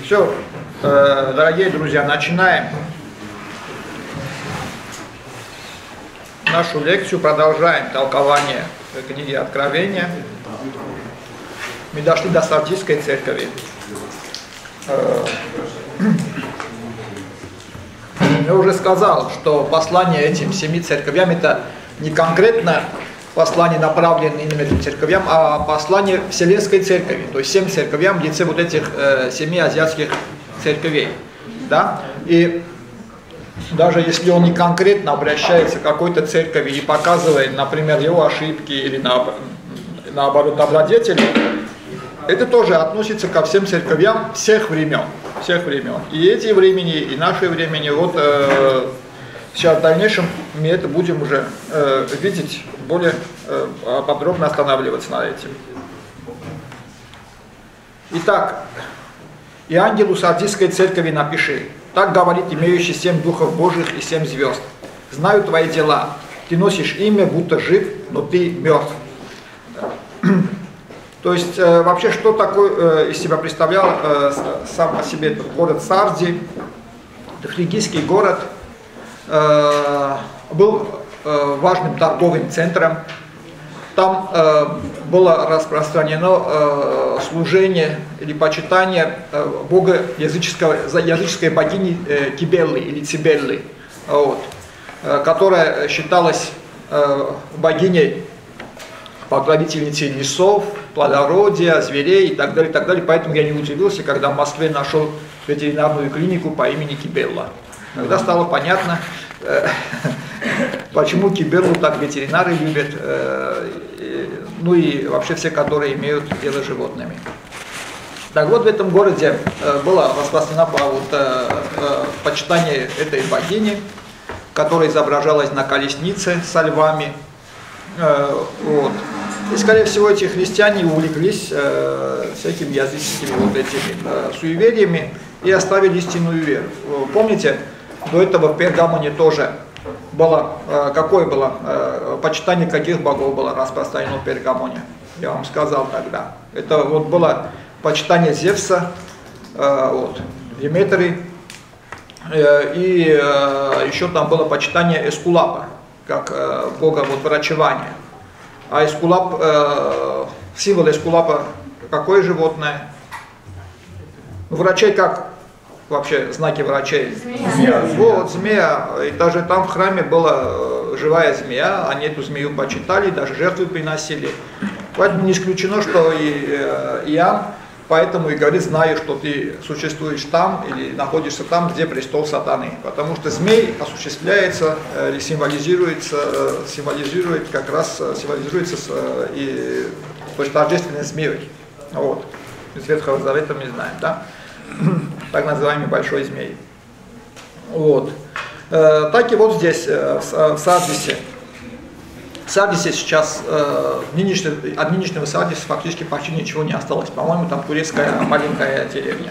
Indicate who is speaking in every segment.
Speaker 1: Все, дорогие друзья, начинаем нашу лекцию, продолжаем толкование книги Откровения. Мы дошли до Сардийской церкви. Я уже сказал, что послание этим 7 церквям это не конкретно послание, направленное именно этим церквям, а послание Вселенской церкви, то есть 7 церквям в лице вот этих 7 азиатских церквей. Да? И даже если он не конкретно обращается к какой-то церкви и показывает, например, его ошибки или наоборот добродетели, это тоже относится ко всем церквям всех времен. И эти времени, и наши времени, вот сейчас в дальнейшем мы это будем уже видеть, более подробно останавливаться над этим. Итак, «И ангелу Сардийской церкви напиши, так говорит имеющий 7 духов Божьих и 7 звезд. Знаю твои дела, ты носишь имя, будто жив, но ты мертв». То есть, вообще, что такое из себя представлял сам по себе этот город Сарди, фригийский город, был важным торговым центром. Там было распространено служение или почитание бога языческой богини Кибеллы или Цибеллы, вот, которая считалась богиней, покровительницей лесов, плодородия, зверей и так далее, и так далее. Поэтому я не удивился, когда в Москве нашел ветеринарную клинику по имени Кибелла. Тогда стало понятно, почему Кибеллу так ветеринары любят, ну и вообще все, которые имеют дело с животными. Так вот, в этом городе было распространено почитание этой богини, которая изображалась на колеснице со львами. Вот. И, скорее всего, эти христиане увлеклись всякими языческими вот этими суевериями и оставили истинную веру. Помните, до этого в Пергамоне тоже было, какое было, почитание каких богов было распространено в Пергамоне? Я вам сказал тогда. Это вот было почитание Зевса, вот, Деметры, и еще там было почитание Эскулапа, как бога вот, врачевания. А Эскулап, символ Эскулапа, какое животное? Врачей как? Вообще знаки врачей.
Speaker 2: Змея.
Speaker 1: Вот, змея. И даже там в храме была живая змея, они эту змею почитали, даже жертвы приносили. Поэтому не исключено, что и Иоанн поэтому и говорит, знаю, что ты существуешь там или находишься там, где престол сатаны. Потому что змей осуществляется или символизирует как раз и тождественной змеей. Вот. Из Ветхого Завета мы знаем, да? Так называемый большой змей. Вот. Так и вот здесь, в Сардисе. В Сардисе сейчас, от нынешнего Сардиса фактически почти ничего не осталось. По-моему, там турецкая маленькая деревня.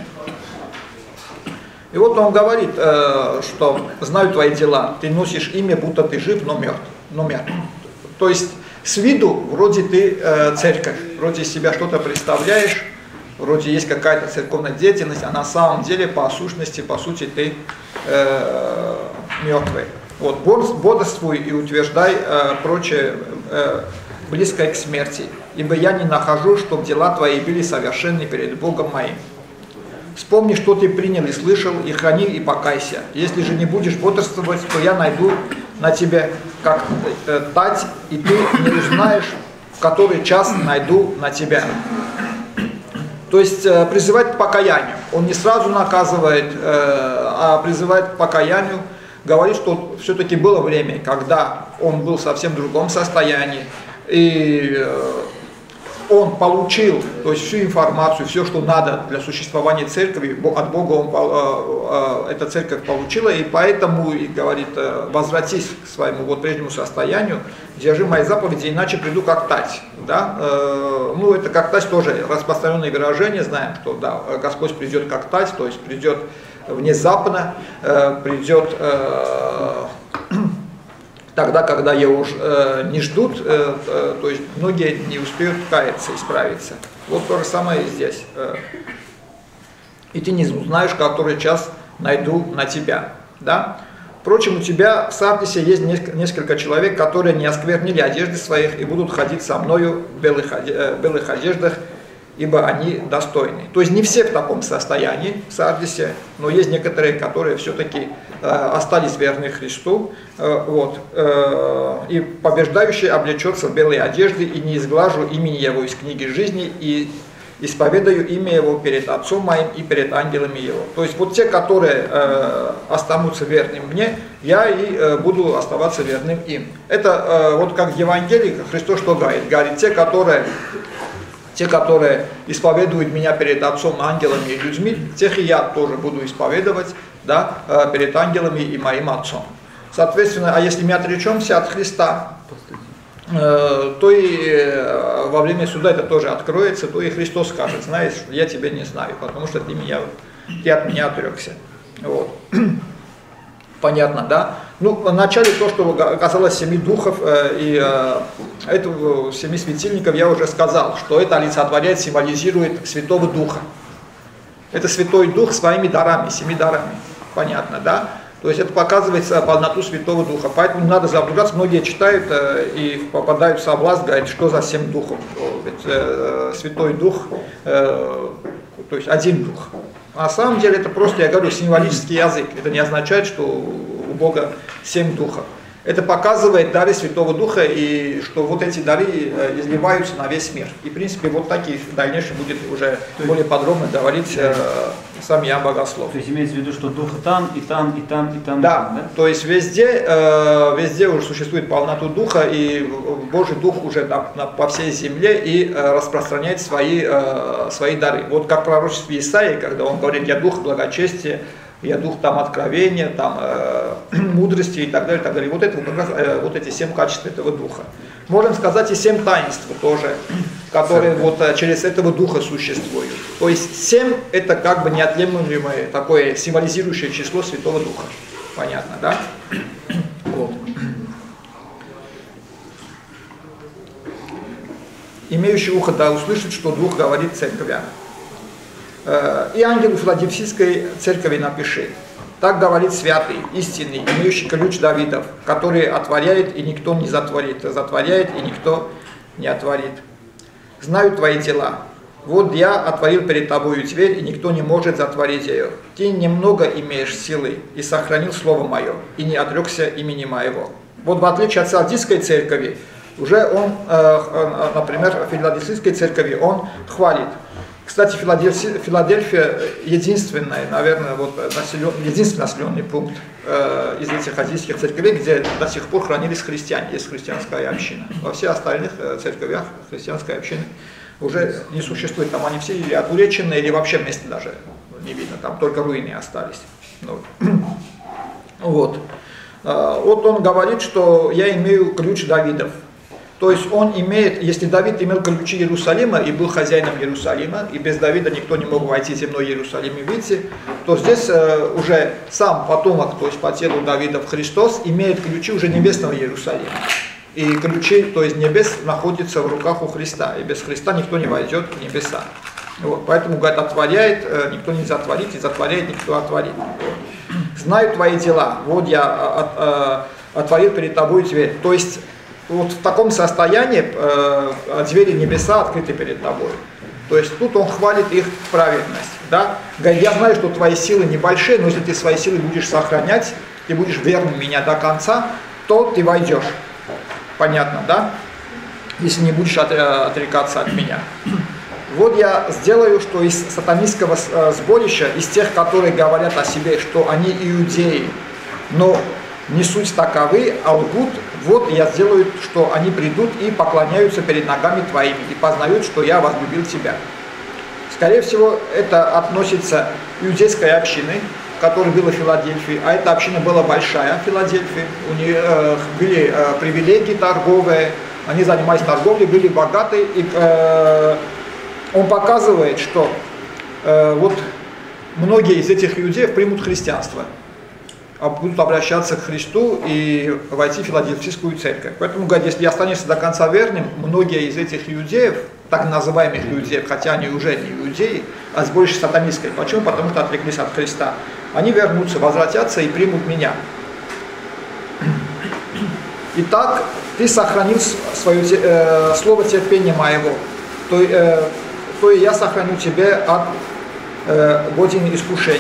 Speaker 1: И вот он говорит, что знаю твои дела, ты носишь имя, будто ты жив, но мертв. То есть с виду вроде ты церковь, вроде из себя что-то представляешь, вроде есть какая-то церковная деятельность, а на самом деле по сущности, по сути ты мертвый. Вот, бодрствуй и утверждай прочее, близкое к смерти, ибо я не нахожу, чтобы дела твои были совершенны перед Богом моим. Вспомни, что ты принял и слышал, и храни, и покайся. Если же не будешь бодрствовать, то я найду на тебе как тать, и ты не узнаешь, в который час найду на тебя. То есть призывает к покаянию. Он не сразу наказывает, а призывает к покаянию, говорит, что все-таки было время, когда он был совсем в другом состоянии, и он получил, то есть всю информацию, все, что надо для существования церкви, от Бога эта церковь получила, и поэтому, и говорит, возвратись к своему вот прежнему состоянию, держи мои заповеди, иначе приду как тать. Да? Ну, это как тать тоже распространенное выражение, знаем, что да, Господь придет как тать, то есть придет внезапно, придет тогда, когда его уже не ждут, то есть многие не успеют каяться, исправиться. Вот то же самое и здесь. и ты не узнаешь, который час найду на тебя. Да? Впрочем, у тебя в Сардисе есть несколько человек, которые не осквернили одежды своих и будут ходить со мною в белых одеждах, ибо они достойны. То есть не все в таком состоянии в Сардисе, но есть некоторые, которые все-таки остались верны Христу. И побеждающий облечется в белые одежды, и не изглажу имени его из книги жизни, и исповедаю имя его перед Отцом моим и перед ангелами его. То есть вот те, которые останутся верными мне, я и буду оставаться верным им. Это вот как в Евангелии Христос что говорит? Говорит, те, которые исповедуют меня перед Отцом, ангелами и людьми, тех и я тоже буду исповедовать, да, перед ангелами и моим Отцом. Соответственно, а если мы отречемся от Христа, то и во время суда это тоже откроется, то и Христос скажет, знаешь, я тебя не знаю, потому что ты от меня отрекся. Вот. Понятно, да? Ну, вначале то, что касалось 7 духов и этого 7 светильников, я уже сказал, что это олицетворяет, символизирует Святого Духа. Это Святой Дух своими дарами, 7 дарами. Понятно, да? То есть это показывает полноту Святого Духа. Поэтому не надо заблуждаться. Многие читают и попадают в соблазн, говорят, что за 7 духов. Ведь Святой Дух, то есть один Дух. На самом деле это просто, я говорю, символический язык. Это не означает, что у Бога 7 духов. Это показывает дары Святого Духа, и что вот эти дары изливаются на весь мир. И в принципе вот такие в дальнейшем будет уже более подробно говорить сам Иоанн Богослов.
Speaker 2: То есть имеется в виду, что Дух и там, и там, и там, и там.
Speaker 1: Да, да? То есть везде уже существует полноту Духа, и Божий Дух уже по всей земле и распространяет свои дары. Вот как в пророчестве Исаии, когда он говорит, я Дух благочестия, я дух там откровения, там мудрости и так далее, и так далее. Вот это как раз вот эти 7 качеств этого духа. Можем сказать и 7 таинств тоже, которые вот через этого духа существуют. То есть 7 это как бы неотъемлемое такое символизирующее число Святого Духа. Понятно, да? Вот. Имеющий ухо да услышит, что Дух говорит церковям. И ангелу Филадельфийской церкви напиши. Так говорит святый, истинный, имеющий ключ Давидов, который отворяет и никто не затворит, затворяет и никто не отворит. Знаю твои дела. Вот я отворил перед тобою дверь, и никто не может затворить ее. Ты немного имеешь силы, и сохранил слово мое, и не отрекся имени моего. Вот в отличие от Сардийской церкви, уже он, например, в Филадельфийской церкви он хвалит. Кстати, Филадельфия единственный, наверное, единственный населенный пункт из этих азийских церквей, где до сих пор хранились христиане, есть христианская община. Во всех остальных церквях христианской общины уже не существует. Там они все или отуречены, или вообще вместе даже не видно, там только руины остались. Вот. Вот он говорит, что я имею ключ Давидов. То есть он имеет, если Давид имел ключи Иерусалима и был хозяином Иерусалима, и без Давида никто не мог войти в земной Иерусалим и выйти, то здесь уже сам потомок, то есть по телу Давидов Христос, имеет ключи уже небесного Иерусалима. И ключи, то есть небес, находятся в руках у Христа, и без Христа никто не войдет в небеса. Вот, поэтому, говорит, отворяет, никто не затворит, и затворяет, никто отворит. Знаю твои дела, вот я отворил перед тобой дверь. То есть вот в таком состоянии двери небеса открыты перед тобой. То есть тут он хвалит их праведность. Да? Говорит, я знаю, что твои силы небольшие, но если ты свои силы будешь сохранять, ты будешь верным меня до конца, то ты войдешь. Понятно, да? Если не будешь отрекаться от меня. Вот я сделаю, что из сатанистского сборища, из тех, которые говорят о себе, что они иудеи, но не суть таковы, а лгут, вот я сделаю, что они придут и поклоняются перед ногами твоими, и познают, что я возлюбил тебя. Скорее всего, это относится к иудейской общине, которая была в Филадельфии, а эта община была большая в Филадельфии, у них были привилегии торговые, они занимались торговлей, были богаты, и он показывает, что вот многие из этих иудеев примут христианство, будут обращаться к Христу и войти в Филадельфийскую церковь. Поэтому, говорит, если останешься до конца верным, многие из этих иудеев так называемых иудеев, хотя они уже не иудеи, а с больше сатанистской. Почему? Потому что отреклись от Христа. Они вернутся, возвратятся и примут меня. Итак, ты сохранил свое слово терпения моего, то и я сохраню тебя от годины искушения,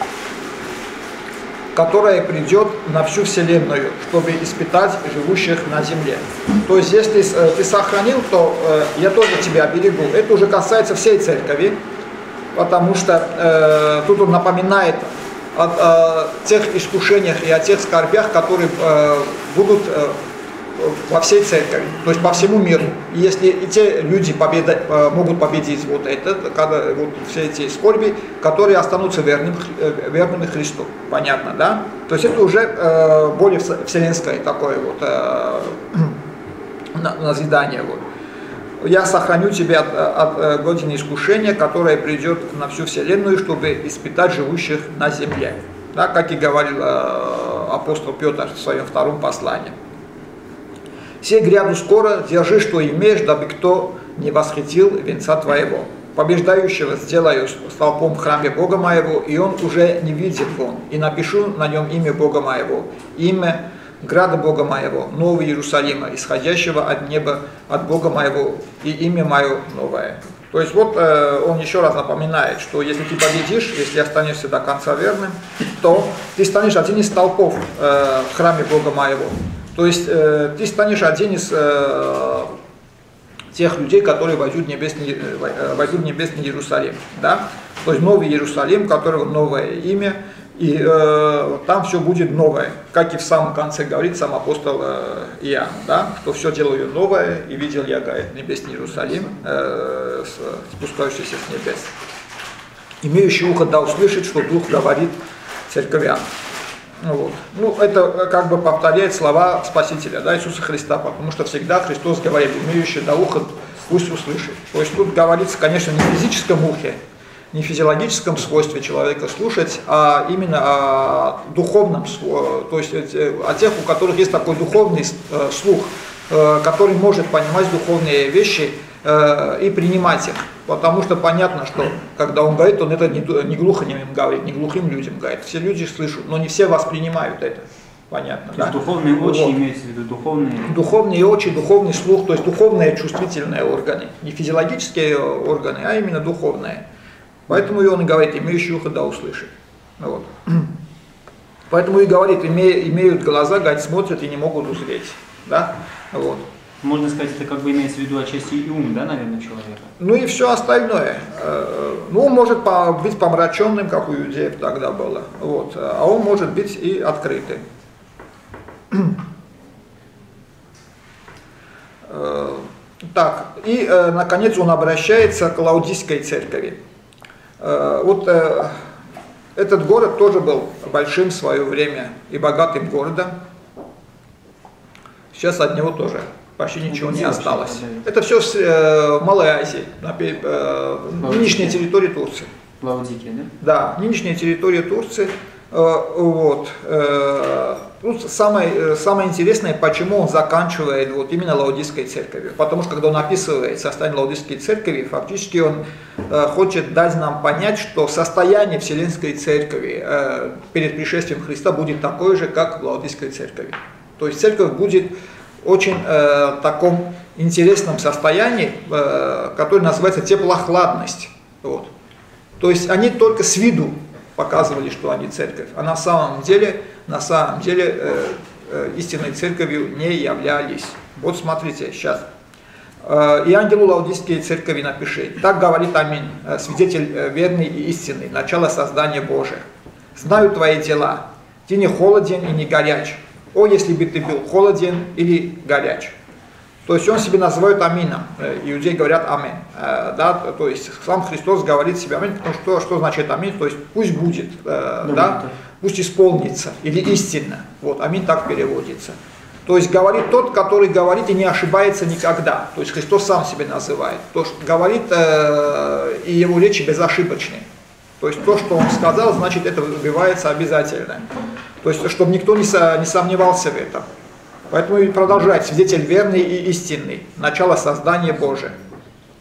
Speaker 1: которая придет на всю вселенную, чтобы испытать живущих на земле. То есть, если ты сохранил, то я тоже тебя берегу. Это уже касается всей церкви, потому что тут он напоминает о тех искушениях и о тех скорбях, которые будут во всей церкви, то есть по всему миру. И если и те люди могут победить вот это, когда вот все эти скорби, которые останутся верными Христу, понятно, да? То есть это уже более вселенское такое вот назидание. Вот. Я сохраню тебя от годины искушения, которое придет на всю вселенную, чтобы испытать живущих на земле. Да, как и говорил апостол Петр в своем втором послании. «Сей гряду скоро, держи, что имеешь, дабы кто не восхитил венца твоего. Побеждающего сделаю столпом в храме Бога моего, и он уже не видит вон, и напишу на нем имя Бога моего, имя града Бога моего, Нового Иерусалима, исходящего от неба, от Бога моего, и имя мое новое». То есть вот он еще раз напоминает, что если ты победишь, если останешься до конца верным, то ты станешь один из столпов в храме Бога моего. То есть ты станешь один из тех людей, которые войдут в небесный Иерусалим. Да? То есть Новый Иерусалим, у которого новое имя, и там все будет новое. Как и в самом конце говорит сам апостол Иоанн, да? Что все делаю новое, и видел я, говорит, небесный Иерусалим, спускающийся с небес. Имеющий ухо да услышит, что Дух говорит церквям. Вот. Ну, это как бы повторяет слова Спасителя, да, Иисуса Христа, потому что всегда Христос говорит, имеющий до уха пусть услышит. То есть тут говорится, конечно, не в физическом ухе, не в физиологическом свойстве человека слушать, а именно о духовном, то есть о тех, у которых есть такой духовный слух, который может понимать духовные вещи и принимать их. Потому что понятно, что когда он говорит, он это не глухонемым говорит, не глухим людям говорит. Все люди слышат, но не все воспринимают это. Понятно,
Speaker 2: да? Духовные очи, вот. Имеется в виду духовные... Духовные
Speaker 1: очи, духовный слух, то есть духовные чувствительные органы. Не физиологические органы, а именно духовные. Поэтому и он и говорит, имеющий ухо да услышит. Вот. Поэтому и говорит, имеют глаза, говорит, смотрят и не могут узреть. Да? Вот.
Speaker 2: Можно сказать, это как бы имеется в виду отчасти и ум, да, наверное, человека?
Speaker 1: Ну и все остальное. Ну, он может быть помраченным, как у иудеев тогда было, вот. А он может быть и открытым. Так, и, наконец, он обращается к Лаодикийской церкви. Вот этот город тоже был большим в свое время и богатым городом. Сейчас от него тоже почти ничего не осталось. Это все в Малой Азии, на нынешней территории Турции.
Speaker 2: Лаодикия, да?
Speaker 1: Да, нынешняя территория Турции. Вот. Тут самое интересное, почему он заканчивает вот именно Лаодикийской церковью. Потому что когда он описывает состояние Лаодикийской церкви, фактически он хочет дать нам понять, что состояние Вселенской церкви перед пришествием Христа будет такое же, как в Лаодикийской церкви. То есть церковь будет очень таком интересном состоянии, которое называется теплохладность. Вот. То есть они только с виду показывали, что они церковь, а на самом деле истинной церковью не являлись. Вот смотрите, сейчас. «И ангелу Лаодикийской церкви напиши, так говорит Аминь, свидетель верный и истинный, начало создания Божия. Знаю твои дела, ты не холоден и не горяч. О, если бы ты был холоден или горяч». То есть он себе называет Амином. Иудеи говорят Аминь. Да? То есть сам Христос говорит себе Аминь, потому что значит Аминь? То есть пусть будет, да? Пусть исполнится, или истинно. Вот, Аминь так переводится. То есть говорит тот, который говорит и не ошибается никогда. То есть Христос сам себе называет. То, что говорит, и его речи безошибочны. То есть то, что он сказал, значит это выбивается обязательно. То есть, чтобы никто не сомневался в этом. Поэтому и продолжает, свидетель верный и истинный, начало создания Божия.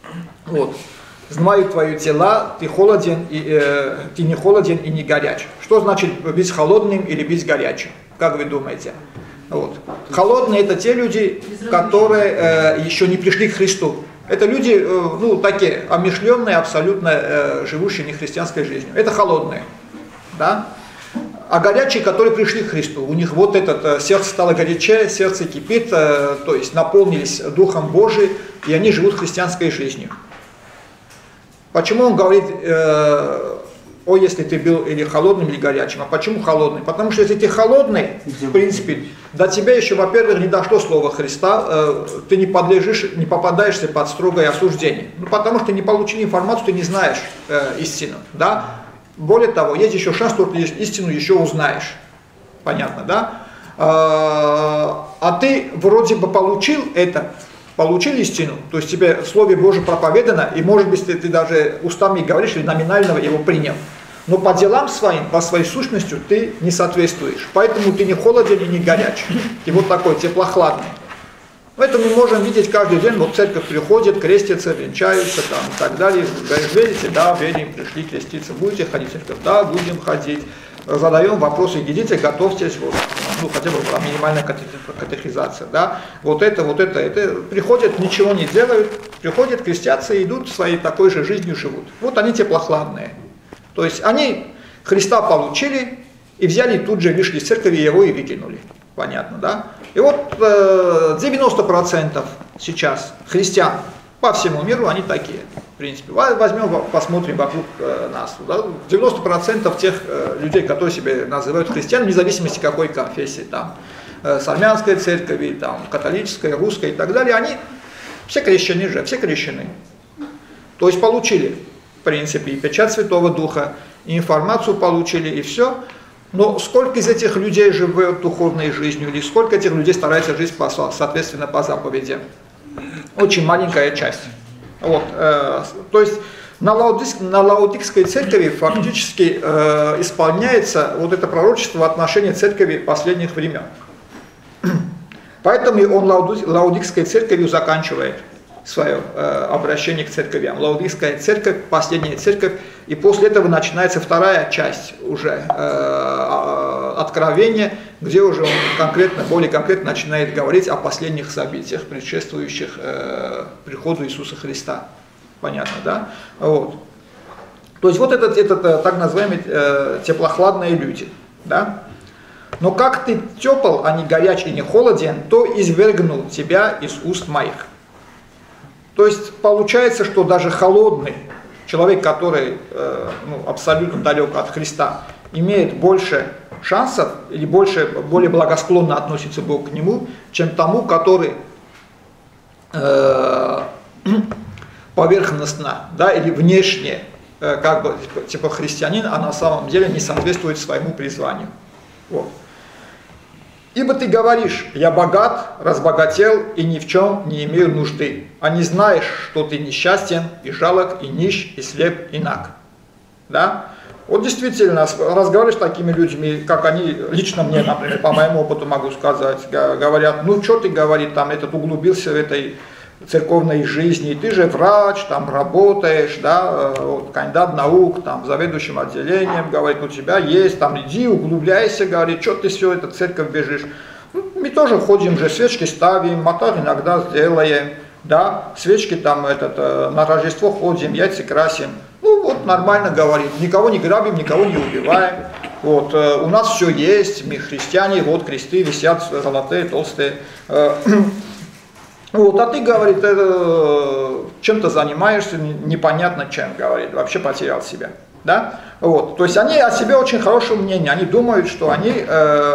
Speaker 1: Вот. Знаю твои дела, ты не холоден и не горяч. Что значит быть холодным или быть горячим? Как вы думаете? Вот. Холодные — это те люди, которые еще не пришли к Христу. Это люди, ну, такие, омешленные, абсолютно живущие нехристианской жизнью. Это холодные. Да? А горячие, которые пришли к Христу, у них вот это сердце стало горячее, сердце кипит, то есть наполнились Духом Божиим, и они живут христианской жизнью. Почему он говорит, о, если ты был или холодным, или горячим? А почему холодным? Потому что если ты холодный, в принципе, до тебя еще, во-первых, не дошло слово Христа, ты не подлежишь, не попадаешься под строгое осуждение. Ну, потому что ты не получил информацию, ты не знаешь истину, да? Более того, есть еще шанс, что ты истину еще узнаешь. Понятно, да? А ты вроде бы получил истину, то есть тебе в Слове Божьем проповедано, и может быть ты даже устами говоришь или номинально его принял. Но по делам своим, по своей сущности ты не соответствуешь. Поэтому ты не холоден и не горяч. Ты вот такой теплохладный. Поэтому мы можем видеть каждый день, вот церковь приходит, крестится, венчаются там, и так далее. Говоришь, верите? Да, верим, пришли креститься. Будете ходить в церковь? Да, будем ходить. Задаем вопросы, идите, готовьтесь, вот, ну, хотя бы минимальная катехизация, да, вот это, приходят, ничего не делают, приходят, крестятся и идут своей такой же жизнью живут. Вот они теплохладные. То есть они Христа получили и взяли, тут же вышли из церкви, его и выкинули. Понятно, да? И вот 90% сейчас христиан по всему миру, они такие. В принципе, возьмем, посмотрим вокруг нас. Да? 90% тех людей, которые себя называют христианами, вне зависимости какой конфессии, там, с армянской церкви, там, католической, русской и так далее, они все крещены же, все крещены. То есть получили, в принципе, и печать Святого Духа, и информацию получили, и все. Но сколько из этих людей живет духовной жизнью, или сколько этих людей старается жить, соответственно, по заповедям? Очень маленькая часть. Вот, то есть на Лаодикской церкви фактически исполняется вот это пророчество в отношении церкви последних времен. Поэтому он Лаодикской церковью заканчивает свое обращение к церквям. Лаодикская церковь, последняя церковь, и после этого начинается вторая часть уже откровения, где уже он более конкретно начинает говорить о последних событиях, предшествующих приходу Иисуса Христа. Понятно, да? Вот. То есть вот это так называемые теплохладные люди, да? Но как ты тепл, а не горяч и не холоден, то извергну тебя из уст моих. То есть получается, что даже холодный человек, который абсолютно далек от Христа, имеет больше шансов или более благосклонно относится Бог к нему, чем тому, который поверхностно, да, или внешне, как бы типа христианин, а на самом деле не соответствует своему призванию. Вот. Ибо ты говоришь, я богат, разбогател и ни в чем не имею нужды, а не знаешь, что ты несчастен и жалок, и нищ, и слеп, и наг. Да? Вот действительно, разговариваешь с такими людьми, как они, лично мне, например, по моему опыту могу сказать, говорят, ну что ты, говорит, там этот углубился в этой церковной жизни, ты же врач, там работаешь, да, вот, кандидат наук, там, заведующим отделением, говорит, у тебя есть, там, иди, углубляйся, говорит, что ты все, это церковь бежишь. Ну, мы тоже ходим же, свечки ставим, мотор иногда сделаем, да, свечки там, на Рождество ходим, яйца красим. Ну, вот нормально, говорит, никого не грабим, никого не убиваем, вот, у нас все есть, мы христиане, вот кресты висят, золотые, толстые. Вот, а ты, говорит, чем-то занимаешься, непонятно чем, говорит, вообще потерял себя, да, вот, то есть они о себе очень хорошее мнение, они думают, что они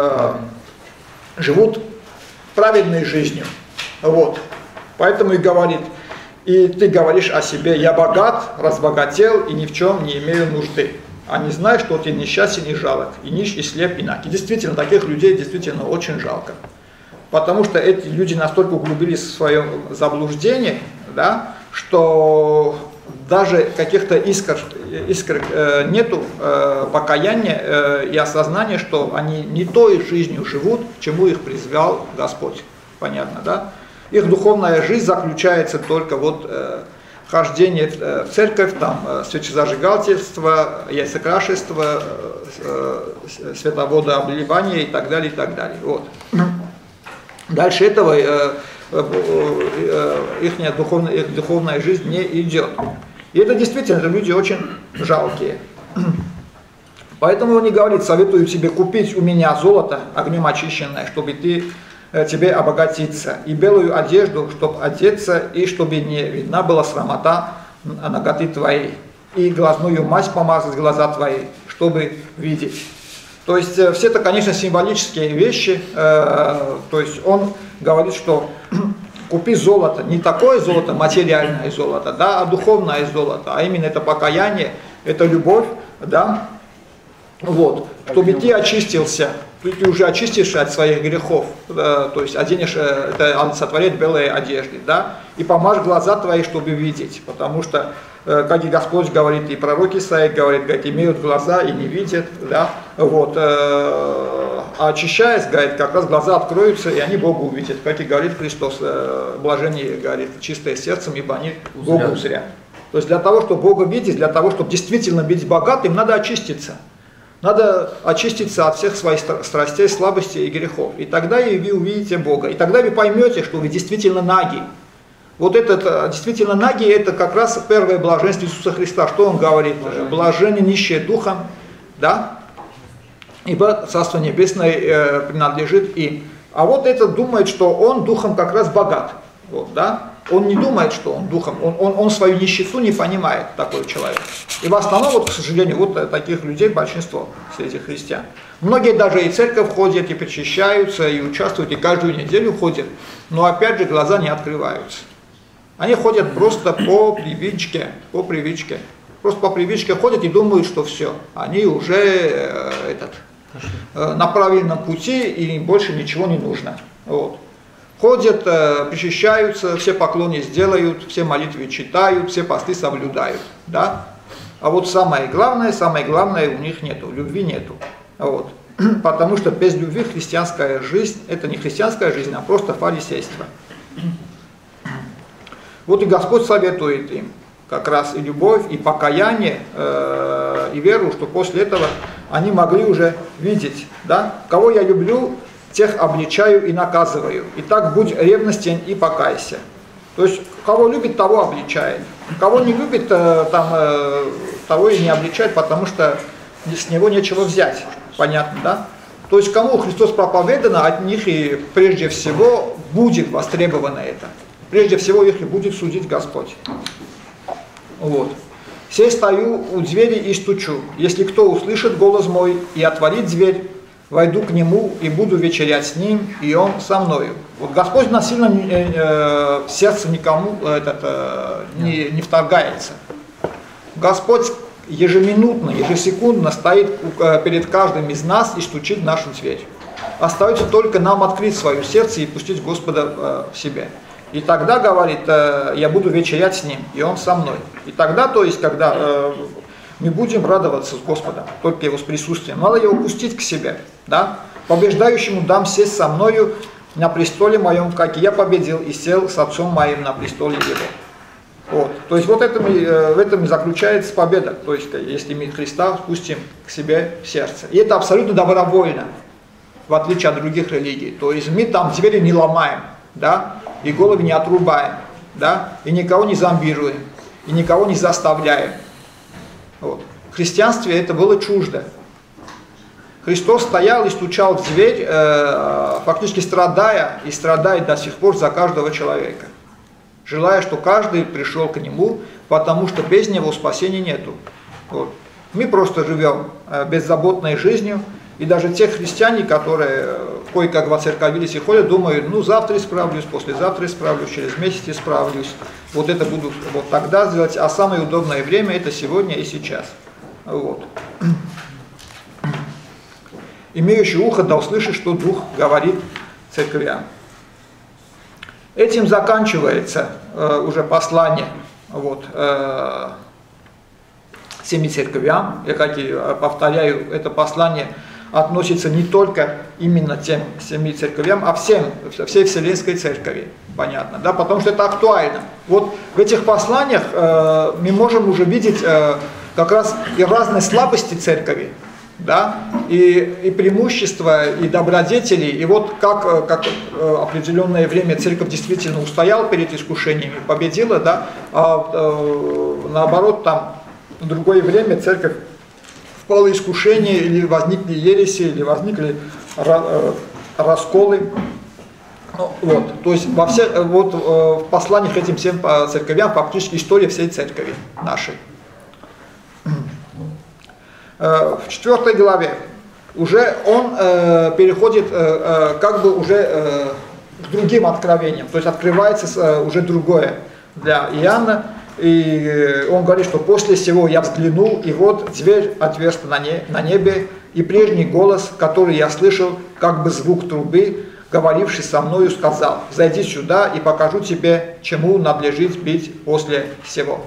Speaker 1: живут праведной жизнью, вот, поэтому и говорит, и ты говоришь о себе, я богат, разбогател и ни в чем не имею нужды, а не знаешь, что ты несчастен и жалок, и нищ, и слеп, и наг, и действительно, таких людей действительно очень жалко. Потому что эти люди настолько углубились в своем заблуждении, да, что даже каких-то искр нету покаяния и осознания, что они не той жизнью живут, к чему их призвал Господь. Понятно, да? Их духовная жизнь заключается только вот хождение в церковь, там свечезажигательство, яйцекрашество, световодообливание и так далее, и так далее. Вот. Дальше этого их духовная жизнь не идет. И это действительно люди очень жалкие. Поэтому он и говорит: советую тебе купить у меня золото огнем очищенное, чтобы тебе обогатиться, и белую одежду, чтобы одеться, и чтобы не видна была срамота наготы твоей, и глазную мазь помазать глаза твои, чтобы видеть. То есть все это, конечно, символические вещи. То есть он говорит, что купи золото, не такое золото, материальное золото, да, а духовное золото, а именно это покаяние, это любовь, да, вот, чтобы ты очистился, ты уже очистишься от своих грехов, то есть оденешь, это олицетворяет белые одежды, да, и помажь глаза твои, чтобы видеть, потому что, как и Господь говорит, и пророк Исаия говорит, имеют глаза и не видят, да, вот, а очищаясь, говорит, как раз глаза откроются, и они Бога увидят, как и говорит Христос, блажение, говорит, чистое сердцем, ибо они Бога узрят. То есть для того, чтобы Бога видеть, для того, чтобы действительно быть богатым, надо очиститься. Надо очиститься от всех своих страстей, слабостей и грехов. И тогда и вы увидите Бога. И тогда вы поймете, что вы действительно наги. Вот этот действительно наги, это как раз первое блаженство Иисуса Христа. Что Он говорит? Блаженны нищие духом, да? Ибо Царство Небесное принадлежит им. А вот этот думает, что он духом как раз богат. Вот, да? Он не думает, что он духом, он свою нищету не понимает, такой человек. И в основном, вот, к сожалению, вот таких людей большинство среди христиан. Многие даже и в церковь ходят, и причащаются, и участвуют, и каждую неделю ходят, но опять же глаза не открываются. Они ходят просто по привычке, Просто по привычке ходят и думают, что все, они уже на правильном пути, и им больше ничего не нужно. Вот. Ходят, причащаются, все поклоны сделают, все молитвы читают, все посты соблюдают, да? А вот самое главное у них нету, любви нету, вот. Потому что без любви христианская жизнь, это не христианская жизнь, а просто фарисейство. Вот и Господь советует им как раз и любовь, и покаяние, и веру, что после этого они могли уже видеть, да? Кого я люблю, тех обличаю и наказываю. Итак, будь ревностен и покайся. То есть, кого любит, того обличает. Кого не любит, того и не обличает, потому что с него нечего взять. Понятно, да? То есть, кому Христос проповедано, от них и прежде всего будет востребовано это. Прежде всего их и будет судить Господь. Вот. «Сей стою у двери и стучу. Если кто услышит голос мой и отворит дверь, войду к нему и буду вечерять с ним, и он со мною». Вот Господь насильно в сердце никому не вторгается. Господь ежеминутно, ежесекундно стоит перед каждым из нас и стучит в нашу дверь. Остается только нам открыть свое сердце и пустить Господа в себя. И тогда, говорит, я буду вечерять с ним, и он со мной. И тогда, то есть, когда мы будем радоваться с Господом, только Его с присутствием. Надо Его пустить к себе, да? «Побеждающему дам сесть со мною на престоле моем, как и я победил и сел с Отцом моим на престоле Его». Вот. То есть, вот в этом и заключается победа. То есть, если мы Христа спустим к себе в сердце. И это абсолютно добровольно, в отличие от других религий. То есть, мы там двери не ломаем, да? И головы не отрубаем, да? И никого не зомбируем, и никого не заставляем. Вот. В христианстве это было чуждо. Христос стоял и стучал в дверь, фактически страдая, и страдает до сих пор за каждого человека, желая, что каждый пришел к Нему, потому что без Него спасения нету. Вот. Мы просто живем беззаботной жизнью, и даже те христиане, которые кое-как воцерковились и ходят, думают, ну завтра исправлюсь, послезавтра исправлюсь, через месяц исправлюсь, вот это буду вот тогда сделать, а самое удобное время это сегодня и сейчас. Вот. Имеющий ухо да услышит, что Дух говорит церквям. Этим заканчивается уже послание вот, 7 церквям. Я, как и повторяю, это послание относится не только именно тем 7 церквям, а всей Вселенской Церкви. Понятно, да, потому что это актуально. Вот в этих посланиях мы можем уже видеть как раз и разные слабости церкви, да, и преимущества, и добродетели, и вот как определенное время церковь действительно устояла перед искушениями, победила, да, а наоборот там в другое время церковь впала в искушение, или возникли ереси, или возникли расколы. Вот, то есть в посланиях к этим всем церковям фактически история всей церкви нашей. В 4 главе уже он переходит как бы уже к другим откровениям, то есть открывается уже другое для Иоанна, и он говорит, что после сего я взглянул, и вот дверь отверста на небе, и прежний голос, который я слышал, как бы звук трубы, говоривший со мною, сказал: «Зайди сюда, и покажу тебе, чему надлежит быть после сего».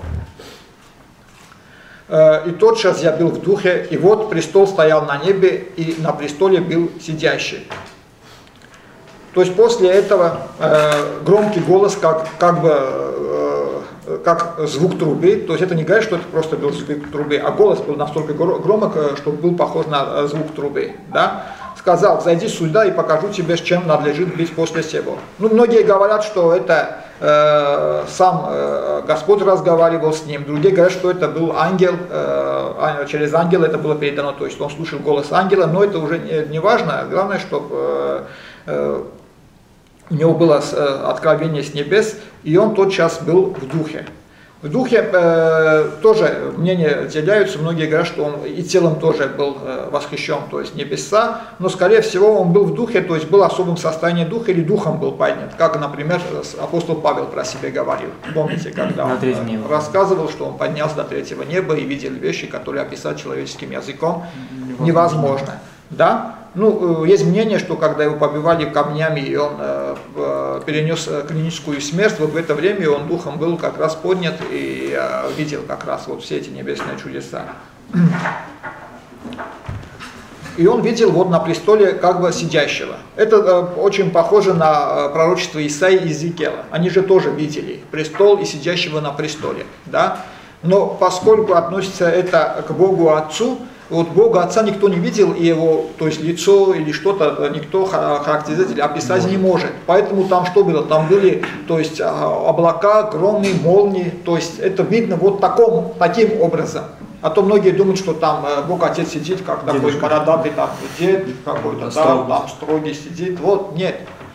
Speaker 1: И тотчас я был в духе, и вот престол стоял на небе, и на престоле был сидящий. То есть после этого громкий голос, как звук трубы, то есть это не говорит, что это просто был звук трубы, а голос был настолько громок, что был похож на звук трубы, да? Сказал: «Зайди сюда, и покажу тебе, с чем надлежит быть после сего». Ну, многие говорят, что это сам Господь разговаривал с ним, другие говорят, что это был ангел, через ангела это было передано, то есть он слушал голос ангела, но это уже не важно, главное, чтобы у него было откровение с небес, и он тотчас был в духе. В духе тоже мнения разделяются, многие говорят, что он и телом тоже был восхищен, то есть небеса, но скорее всего он был в духе, то есть был в особом состоянии духа или духом был поднят, как, например, апостол Павел про себя говорил. Помните, когда он рассказывал, что он поднялся до 3-го неба и видел вещи, которые описать человеческим языком невозможно. Да? Ну, есть мнение, что когда его побивали камнями и он перенес клиническую смерть, вот в это время он духом был как раз поднят и видел как раз вот все эти небесные чудеса. И он видел вот на престоле как бы сидящего. Это очень похоже на пророчество Исаии и Иезекииля. Они же тоже видели престол и сидящего на престоле. Да? Но поскольку относится это к Богу Отцу, вот Бога Отца никто не видел, и его, то есть лицо или что-то никто характеризовать или описать не может. Поэтому там что было? Там были, то есть облака, громы, молнии, то есть это видно вот таким образом. А то многие думают, что там Бог Отец сидит, как такой бородатый там дед, какой-то там строгий сидит. Вот, нет.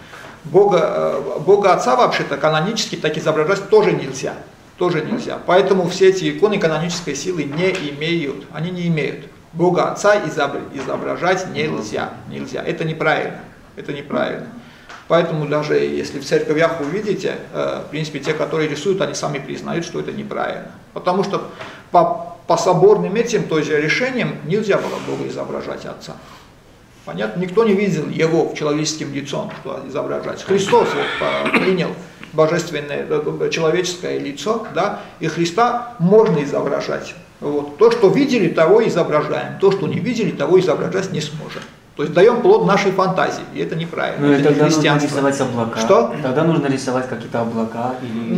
Speaker 1: Бога Отца вообще-то канонически так изображать тоже нельзя. Тоже нельзя. Поэтому все эти иконы канонической силы не имеют. Они не имеют. Бога Отца изображать нельзя. Нельзя. Это неправильно. Это неправильно. Поэтому даже если в церковях увидите, в принципе, те, которые рисуют, они сами признают, что это неправильно. Потому что по соборным этим, то есть решениям, нельзя было Бога изображать Отца. Понятно? Никто не видел его человеческим лицом, что изображать. Христос вот принял божественное, человеческое лицо, да, и Христа можно изображать. Вот. То, что видели, того изображаем. То, что не видели, того изображать не сможем. То есть даем плод нашей фантазии, и это неправильно.
Speaker 2: Ну
Speaker 1: это
Speaker 2: и тогда нужно рисовать облака.
Speaker 1: Что?
Speaker 2: Тогда нужно рисовать какие-то облака. Или...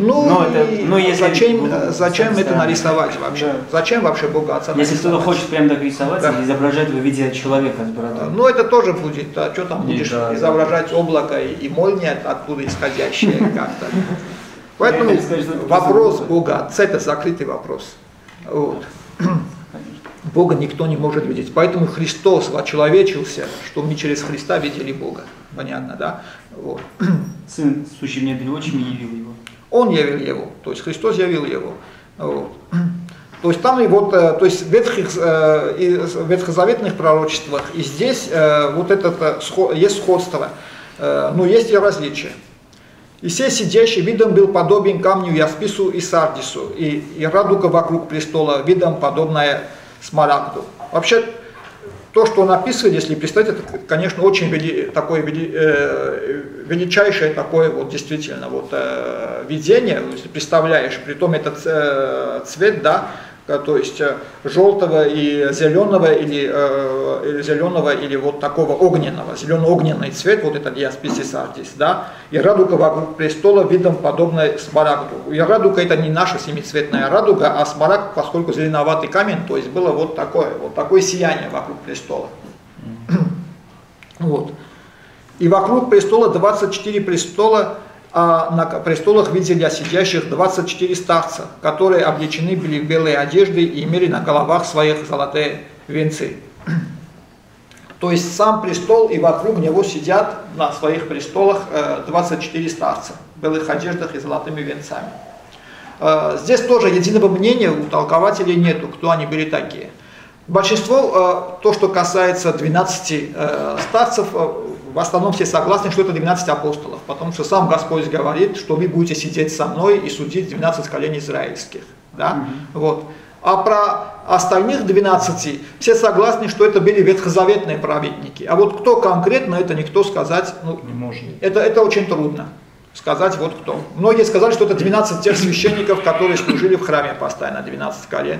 Speaker 1: Зачем это нарисовать вообще? Да. Зачем вообще Бога Отца нарисовать?
Speaker 2: Если кто-то хочет прям так рисовать, да, изображать в виде человека с бородой.
Speaker 1: Ну это тоже будет, а что там будешь изображать облако и молния оттуда исходящие как-то. Поэтому вопрос Бога Отца — это закрытый вопрос. Вот. Бога никто не может видеть. Поэтому Христос очеловечился, чтобы мы через Христа видели Бога. Понятно, да? Вот.
Speaker 2: Сын, сущий в недрочиме, явил его. Он
Speaker 1: явил его, то есть Христос явил его. Вот. То есть там и вот, то есть в ветхозаветных пророчествах и здесь вот это есть сходство, но есть и различия. И сей сидящий видом был подобен камню яспису и сардису, и радуга вокруг престола видом подобная смарагду. Вообще, то, что он описывает, если представить, это, конечно, очень величайшее такое вот действительно вот видение, если представляешь, притом этот цвет, да, то есть желтого и зеленого, или зеленого, или вот такого огненного, зелено-огненный цвет, вот это Диасписис артис, да, и радуга вокруг престола видом подобной смарагду. И радуга это не наша семицветная радуга, а смарагд, поскольку зеленоватый камень, то есть было вот такое сияние вокруг престола. Вот. И вокруг престола 24 престола, а на престолах видели сидящих 24 старца, которые облечены были в белые одежды и имели на головах своих золотые венцы. То есть сам престол и вокруг него сидят на своих престолах 24 старца в белых одеждах и золотыми венцами. Здесь тоже единого мнения у толкователей нету, кто они были такие. Большинство, то, что касается 12 старцев, в основном все согласны, что это 12 апостолов, потому что сам Господь говорит, что вы будете сидеть со мной и судить 12 коленей израильских. Да? Вот. А про остальных 12 все согласны, что это были ветхозаветные праведники. А вот кто конкретно, это никто сказать
Speaker 2: не может.
Speaker 1: Это очень трудно сказать, вот кто. Многие сказали, что это 12 тех священников, которые служили в храме постоянно, 12 колен.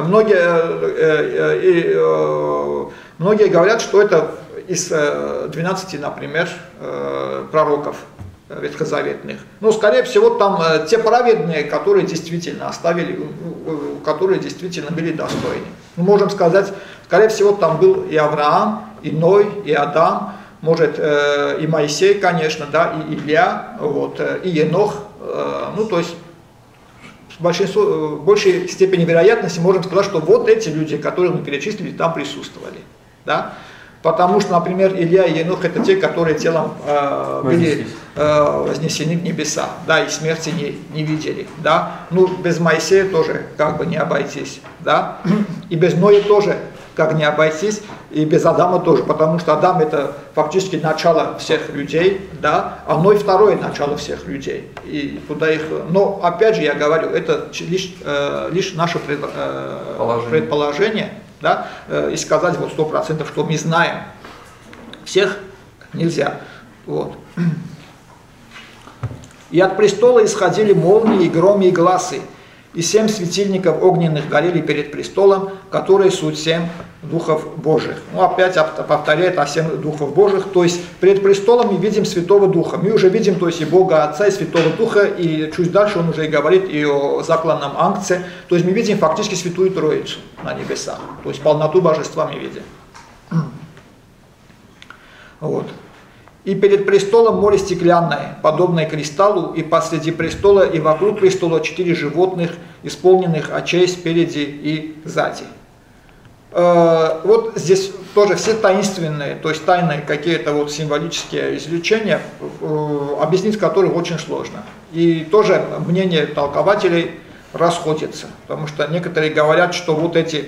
Speaker 1: Многие говорят, что это из 12, например, пророков ветхозаветных. Но, скорее всего, там те праведные, которые действительно оставили, которые действительно были достойны. Мы можем сказать, скорее всего, там был и Авраам, и Ной, и Адам, может, и Моисей, конечно, да, и Илья, вот, и Енох. Ну, то есть, в большей степени вероятности можем сказать, что вот эти люди, которые мы перечислили, там присутствовали. Да? Потому что, например, Илья и Енох это те, которые телом были вознесены в небеса, да, и смерти не видели. Да? Ну, без Моисея тоже как бы не обойтись. Да? И без Ноя тоже как не обойтись, и без Адама тоже, потому что Адам это фактически начало всех людей, да, а Ной второе начало всех людей. И туда их, но опять же я говорю, это лишь наше предположение, да, и сказать вот 100%, что мы знаем. Всех нельзя. Вот. И от престола исходили молнии, и громы, и гласы. И 7 светильников огненных горели перед престолом, которые суть 7 духов Божьих. Ну, опять повторяет о 7 духов Божьих. То есть, перед престолом мы видим Святого Духа. Мы уже видим, то есть, и Бога Отца, и Святого Духа, и чуть дальше он уже и говорит и о закланном ангце. То есть, мы видим фактически Святую Троицу на небесах. То есть, полноту Божества мы видим. Вот. И перед престолом море стеклянное, подобное кристаллу, и посреди престола и вокруг престола 4 животных, исполненных очей спереди и сзади. Вот здесь тоже все таинственные, то есть тайные какие-то вот символические извлечения, объяснить которых очень сложно. И тоже мнение толкователей расходится, потому что некоторые говорят, что вот эти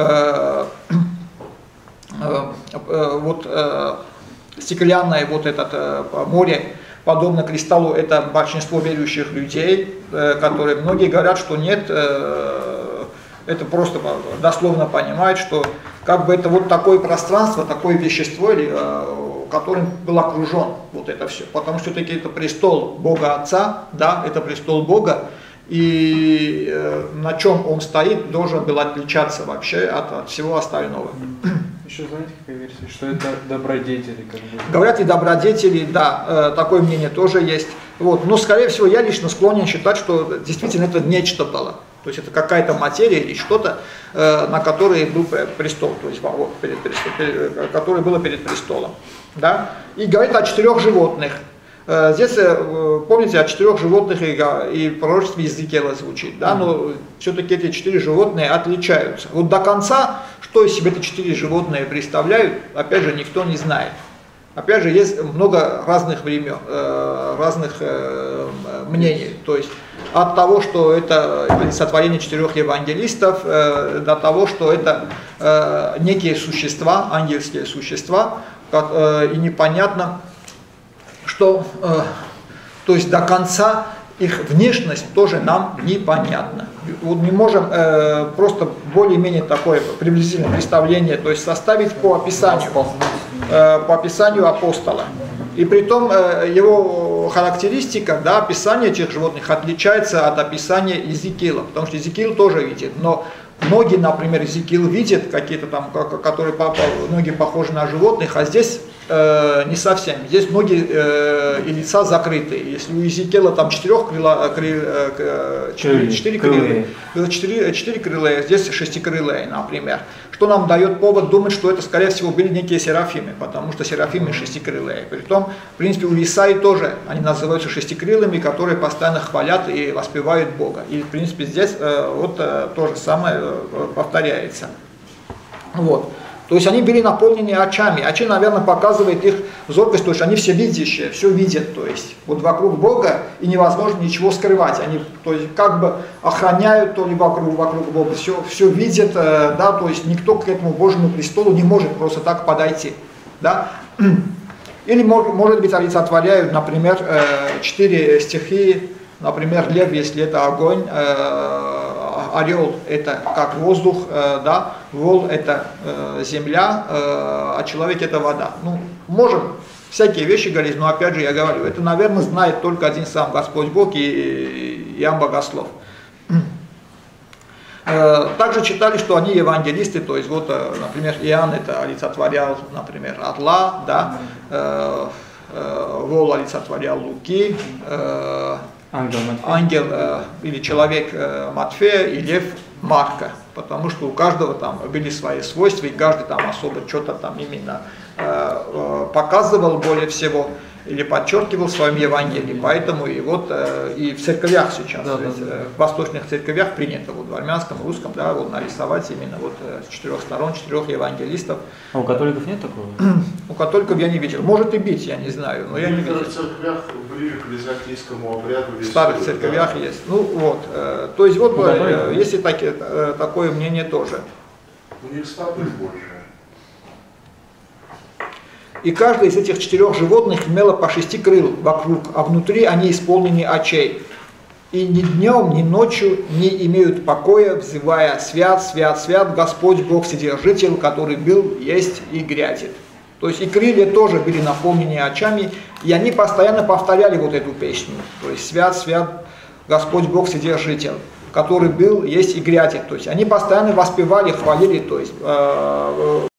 Speaker 1: стеклянное вот это море, подобно кристаллу, это большинство верующих людей, которые многие говорят, что нет, это просто дословно понимают, что как бы это вот такое пространство, такое вещество, которым был окружен вот это все, потому что все-таки это престол Бога Отца, да, это престол Бога, и на чем он стоит, должен был отличаться вообще от всего остального.
Speaker 3: Еще знаете, какая версия, что это добродетели? Как бы.
Speaker 1: Говорят и добродетели, да, такое мнение тоже есть. Вот. Но, скорее всего, я лично склонен считать, что действительно это нечто было. То есть это какая-то материя или что-то, на которой был престол, то есть вот, которое было перед престолом. Да? И говорит о 4 животных. Здесь, помните, о 4 животных и в пророчестве Иезекииля звучит, да? Но все-таки эти 4 животные отличаются. Вот до конца, что из себя эти 4 животные представляют, опять же, никто не знает. Опять же, есть много разных времен, разных мнений. То есть от того, что это сотворение 4 евангелистов, до того, что это некие существа, ангельские существа, и непонятно, что, то есть до конца их внешность тоже нам непонятна. Вот мы можем просто более-менее такое приблизительное представление, то есть составить по описанию апостола. И притом его характеристика, да, описание этих животных отличается от описания Иезекииля, потому что Иезекииль тоже видит, но ноги, например, Иезекииль видит какие-то там, которые ноги похожи на животных, а здесь не совсем. Здесь ноги и лица закрыты. Если у Иезекииля там 4 крылые, здесь 6-крылые, например. Что нам дает повод думать, что это, скорее всего, были некие серафимы, потому что серафимы 6-крылые. Притом, в принципе, у Исаии тоже они называются 6-крылыми, которые постоянно хвалят и воспевают Бога. И, в принципе, здесь вот то же самое повторяется. Вот. То есть они были наполнены очами. Очи, наверное, показывает их зоркость, то есть они все видящие, все видят, то есть вот вокруг Бога, и невозможно ничего скрывать. Они, то есть, как бы охраняют то ли вокруг Бога, все видят, да, то есть никто к этому Божьему престолу не может просто так подойти, да. Или, может быть, олицетворяют, например, 4 стихии, например, лев, если это огонь, орел это как воздух, да, вол это земля, а человек это вода. Ну, можем всякие вещи говорить, но опять же я говорю, это, наверное, знает только один сам Господь Бог и Иоанн Богослов. Также читали, что они евангелисты, то есть вот, например, Иоанн это олицетворял, например, орла, да, вол олицетворял Луки, ангел или человек Матфея и лев Марка, потому что у каждого там были свои свойства, и каждый там особо что-то там именно показывал более всего или подчеркивал в своем Евангелии, поэтому и вот и в церквях сейчас, в восточных церквях принято, вот в армянском, русском, да, вот нарисовать именно вот с 4 сторон, 4 евангелистов.
Speaker 2: А у католиков нет такого?
Speaker 1: У католиков я не видел, может и быть, я не знаю, но я не видел.
Speaker 4: В церквях ближе к византийскому обряду.
Speaker 1: В старых церквях есть. Ну вот, то есть вот есть и такое мнение тоже.
Speaker 4: У них статуи больше.
Speaker 1: И каждое из этих 4 животных имело по 6 крыл вокруг, а внутри они исполнены очей. И ни днем, ни ночью не имеют покоя, взывая: «Свят, свят, свят, Господь Бог Вседержитель, который был, есть и грядет». То есть и крылья тоже были наполнены очами, и они постоянно повторяли вот эту песню. То есть «Свят, свят, Господь Бог Вседержитель, который был, есть и грядет». То есть они постоянно воспевали, хвалили, то есть